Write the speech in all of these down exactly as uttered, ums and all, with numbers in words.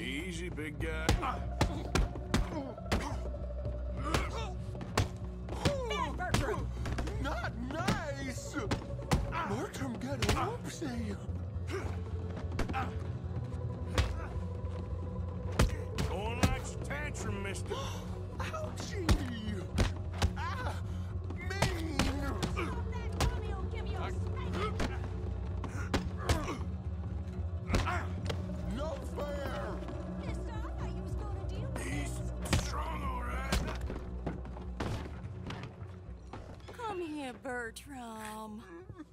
Easy, big guy. Bertram! Not nice! Bertram got a whoopsie. Going like a tantrum, mister. Ouchie! Ah! Mean! No fair! He's strong, all right. Come here, Bertram.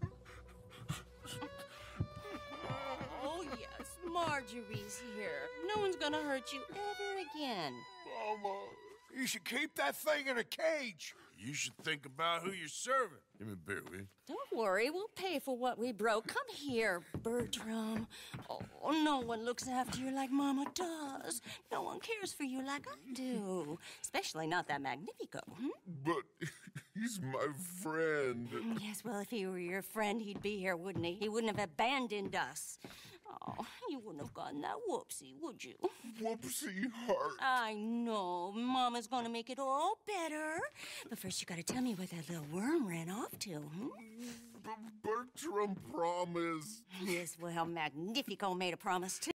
Oh, yes, Marjorie's here. No one's gonna hurt you ever again. Mama, you should keep that thing in a cage. You should think about who you're serving. Give me a beer, will you? Don't worry, we'll pay for what we broke. Come here, Bertram. Oh, no one looks after you like Mama does. No one cares for you like I do. Especially not that Magnifico. Hmm? But he's my friend. Yes, well, if he were your friend, he'd be here, wouldn't he? He wouldn't have abandoned us. Oh, you wouldn't have gotten that whoopsie, would you? Whoopsie heart. I know. Mama's gonna make it all better. But first, you gotta tell me where that little worm ran off to, hmm? B- Bertram promised. Yes, well, Magnifico made a promise, too.